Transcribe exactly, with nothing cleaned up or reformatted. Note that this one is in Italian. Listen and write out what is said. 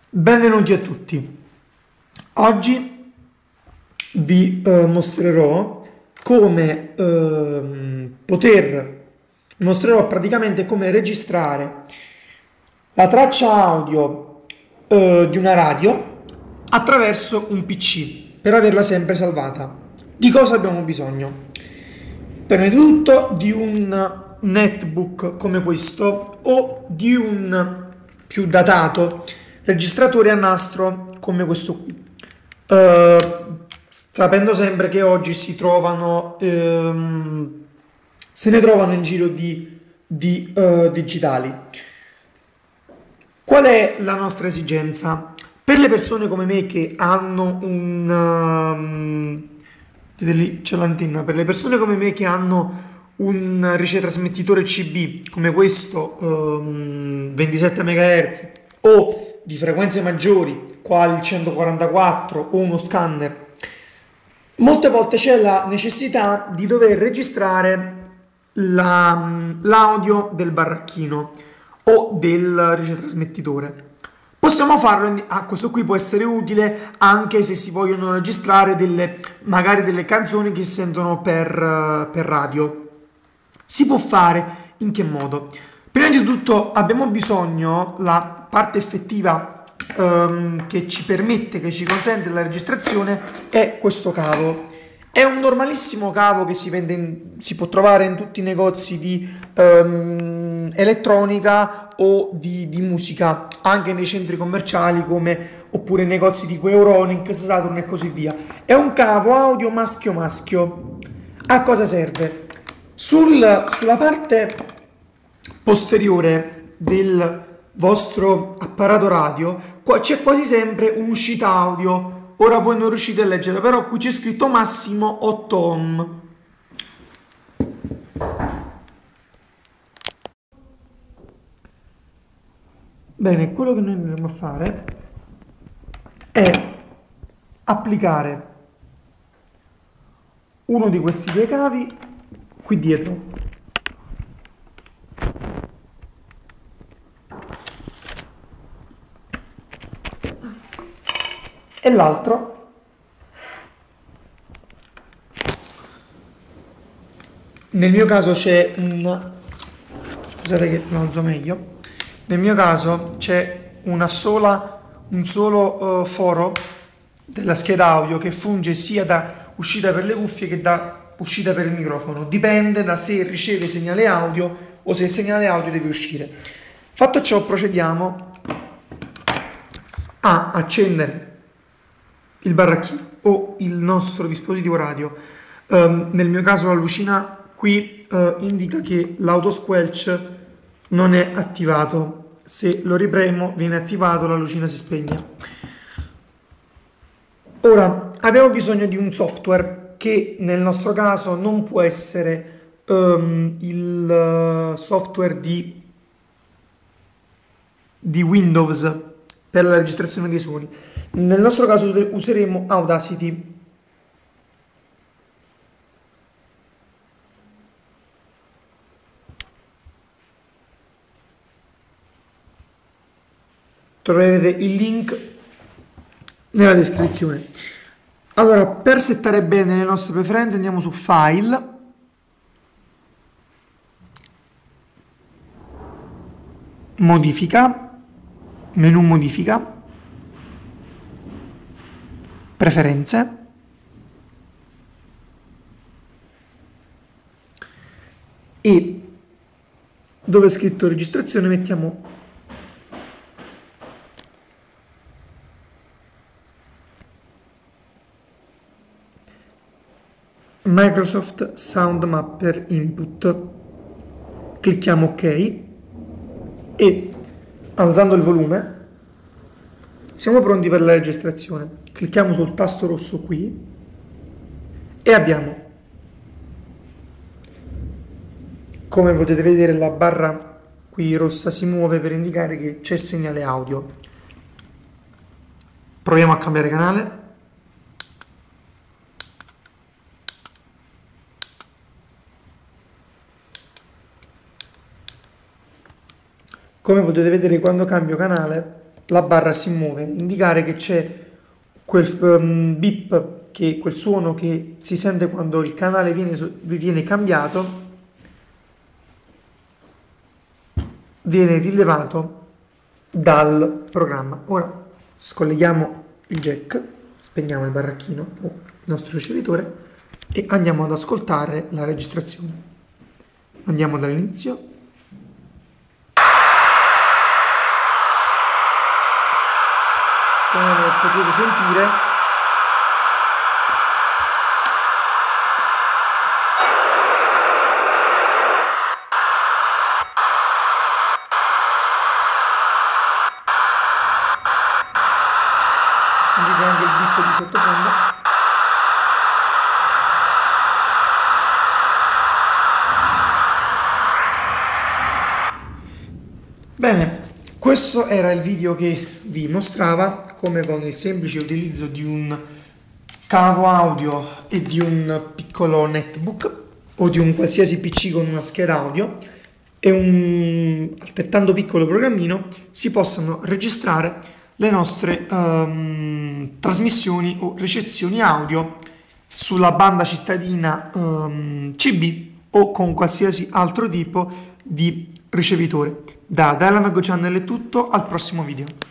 Benvenuti a tutti. Oggi vi eh, mostrerò come ehm, poter, mostrerò praticamente come registrare la traccia audio eh, di una radio attraverso un P C per averla sempre salvata. Di cosa abbiamo bisogno? Prima di tutto di un netbook come questo o di un più datato registratore a nastro come questo qui. Eh, sapendo sempre che oggi si trovano, ehm, se ne trovano in giro di, di, eh, digitali. Qual è la nostra esigenza? Per le persone come me che hanno un... um, vedete lì c'è l'antenna, per le persone come me che hanno un ricetrasmettitore C B come questo, um, ventisette megahertz o di frequenze maggiori, quali il centoquarantaquattro o uno scanner, molte volte c'è la necessità di dover registrare la- l'audio del barracchino o del ricetrasmettitore. Possiamo farlo, ah, questo qui può essere utile anche se si vogliono registrare delle, magari delle canzoni che si sentono per, eh, per radio. Si può fare in che modo? Prima di tutto abbiamo bisogno, la parte effettiva ehm, che ci permette, che ci consente la registrazione è questo cavo. È un normalissimo cavo che si vende in- si può trovare in tutti i negozi di ehm, elettronica o di, di musica, anche nei centri commerciali come oppure nei negozi tipo Euronics, Saturn e così via. È un cavo audio maschio-maschio. A cosa serve? Sul- sulla parte posteriore del vostro apparato radio qua c'è quasi sempre un'uscita audio. Ora voi non riuscite a leggere, però qui c'è scritto massimo otto ohm. Bene, quello che noi dovremmo fare è applicare uno di questi due cavi qui dietro e l'altro nel mio caso c'è un scusate che lo alzo meglio. Nel mio caso c'è una sola un solo eh, foro della scheda audio che funge sia da uscita per le cuffie che da uscita per il microfono. Dipende da se riceve segnale audio o se il segnale audio deve uscire. Fatto ciò, procediamo a accendere il barracchino o il nostro dispositivo radio. Um, nel mio caso la lucina qui uh, indica che l'autosquelch non è attivato. Se lo ripremo viene attivato, la lucina si spegne. Ora abbiamo bisogno di un software che nel nostro caso non può essere um, il uh, software di, di Windows per la registrazione dei suoni. Nel nostro caso useremo Audacity. Troverete il link nella descrizione. Allora, per settare bene le nostre preferenze andiamo su File, Modifica, menu Modifica, Preferenze, e dove è scritto registrazione mettiamo Microsoft Sound Mapper Input. Clicchiamo OK e alzando il volume siamo pronti per la registrazione. Clicchiamo sul tasto rosso qui e abbiamo, come potete vedere, la barra qui rossa si muove per indicare che c'è segnale audio. Proviamo a cambiare canale. Come potete vedere, quando cambio canale la barra si muove, indicare che c'è quel um, beep, che quel suono che si sente quando il canale viene, viene cambiato, viene rilevato dal programma. Ora scolleghiamo il jack, spegniamo il barracchino o il nostro ricevitore e andiamo ad ascoltare la registrazione. Andiamo dall'inizio. Come potete sentire, sentite anche il beep di sottofondo. Bene, questo era il video che vi mostrava come con il semplice utilizzo di un cavo audio e di un piccolo netbook o di un qualsiasi P C con una scheda audio e un altrettanto piccolo programmino si possano registrare le nostre um, trasmissioni o ricezioni audio sulla banda cittadina um, C B o con qualsiasi altro tipo di ricevitore. Da Dial and Go Channel è tutto, al prossimo video.